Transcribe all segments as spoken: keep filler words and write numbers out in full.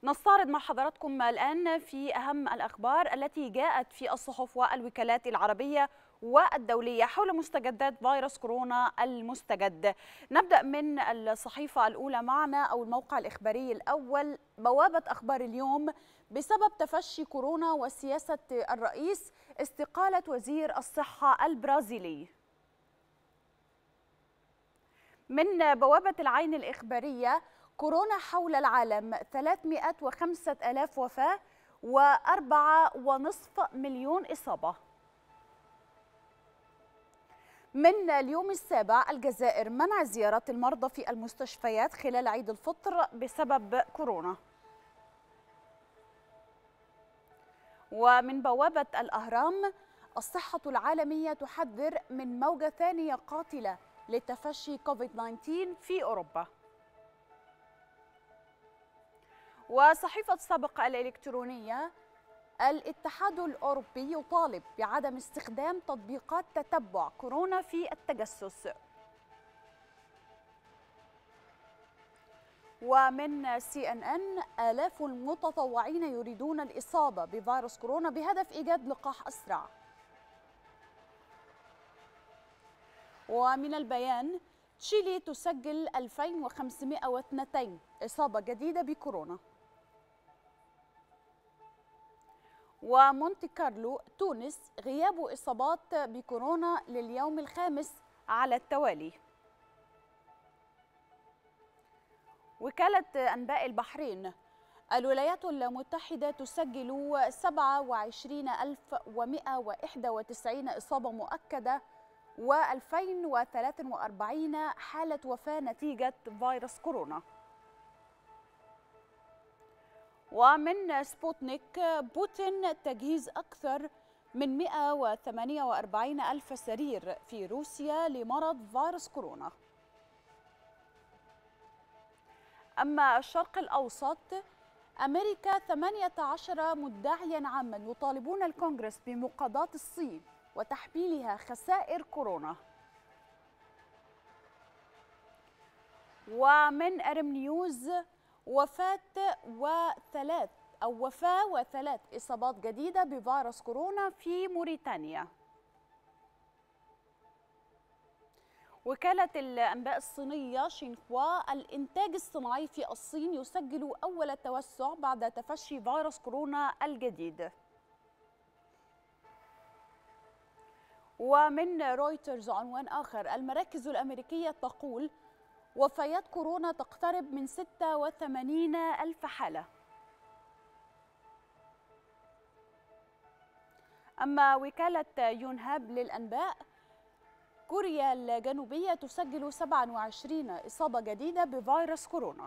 نستعرض مع حضراتكم الآن في أهم الأخبار التي جاءت في الصحف والوكالات العربية والدولية حول مستجدات فيروس كورونا المستجد. نبدأ من الصحيفة الأولى معنا أو الموقع الإخباري الأول، بوابة أخبار اليوم: بسبب تفشي كورونا وسياسة الرئيس استقالة وزير الصحة البرازيلي. من بوابة العين الإخبارية: كورونا حول العالم، ثلاثمائة وخمسة آلاف وفاة وأربعة ونصف مليون إصابة. من اليوم السابع: الجزائر، منع زيارات المرضى في المستشفيات خلال عيد الفطر بسبب كورونا. ومن بوابة الأهرام: الصحة العالمية تحذر من موجة ثانية قاتلة لتفشي كوفيد تسعة عشر في أوروبا. وصحيفة سابق الإلكترونية: الاتحاد الأوروبي يطالب بعدم استخدام تطبيقات تتبع كورونا في التجسس. ومن سي إن إن: آلاف المتطوعين يريدون الإصابة بفيروس كورونا بهدف إيجاد لقاح أسرع. ومن البيان: تشيلي تسجل ألفين وخمسمائة واثنين إصابة جديدة بكورونا. ومونتي كارلو، تونس، غياب إصابات بكورونا لليوم الخامس على التوالي. وكالة أنباء البحرين: الولايات المتحدة تسجل سبعة وعشرين ألف ومائة وواحد وتسعين إصابة مؤكدة وألفين وثلاثة وأربعين حالة وفاة نتيجة فيروس كورونا. ومن سبوتنيك: بوتين، تجهيز أكثر من مائة وثمانية وأربعين ألف سرير في روسيا لمرض فيروس كورونا. أما الشرق الأوسط: أمريكا، ثمانية عشر مدعيا عاما يطالبون الكونغرس بمقاضاة الصين وتحميلها خسائر كورونا. ومن أرم نيوز: وفاة وثلاث أو وفاة وثلاث إصابات جديدة بفيروس كورونا في موريتانيا. وكالة الأنباء الصينية شينخوا: الإنتاج الصناعي في الصين يسجل أول توسع بعد تفشي فيروس كورونا الجديد. ومن رويترز عنوان آخر: المراكز الأمريكية تقول وفيات كورونا تقترب من ستة وثمانين ألف حالة. أما وكالة يونهاب للأنباء: كوريا الجنوبية تسجل سبعة وعشرين إصابة جديدة بفيروس كورونا.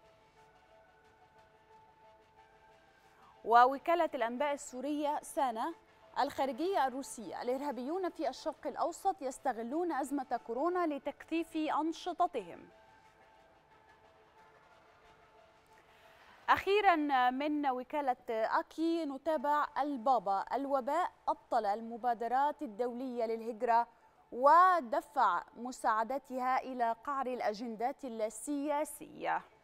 ووكالة الأنباء السورية سانا: الخارجية الروسية، الإرهابيون في الشرق الأوسط يستغلون أزمة كورونا لتكثيف أنشطتهم. أخيرا من وكالة أكي نتابع البابا: الوباء أبطل المبادرات الدولية للهجرة ودفع مساعدتها إلى قعر الأجندات السياسية.